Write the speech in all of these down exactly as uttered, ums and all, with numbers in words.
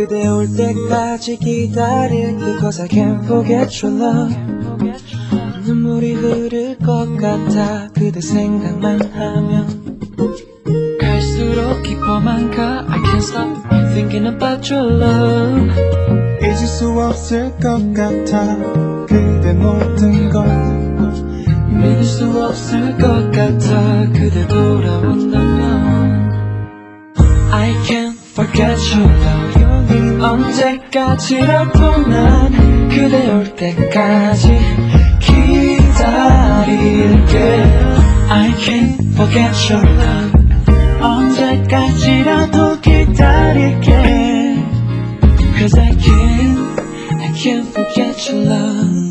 그대 올 때까지 기다릴게 Cause I can't forget your love 눈물이 흐를 것 같아 그대 생각만 하면 갈수록 깊어만 가 I can't stop thinking about your love 잊을 수 없을 것 같아 그대 모든 걸 믿을 수 없을 것 같아 그대 돌아온다면 I can't forget your love 언제까지라도 난 그대 올 때까지 기다릴게 I can't forget your love 언제까지라도 기다릴게 Cause I can't, I can't forget your love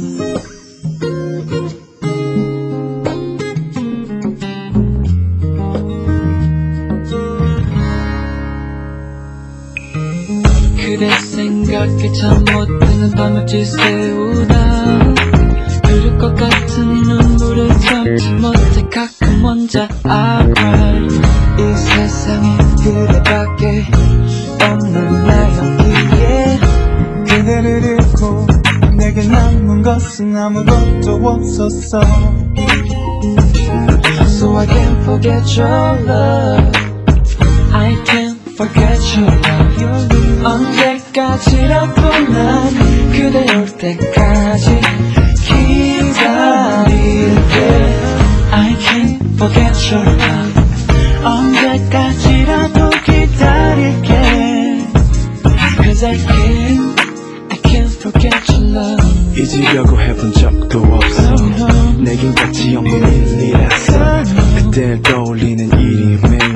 그대 생각에 잠 못 드는 밤을 지새우다 흐를 것 같은 눈물을 참지 못해 가끔 혼자 I cry 이 세상에 그대밖에 없는 나였기에 그대를 잃고 내게 남은 것은 아무것도 없었어 So I can't forget your love I can't forget your love 언제까지라도 난 그대 올 때까지 기다릴게 I can't forget your love 언제까지라도 기다릴게 Cause I can't, I can't forget your love 잊으려고 해본 적도 없어 내겐 가치 없는 일이라서 그댈 떠올리는 일이 매일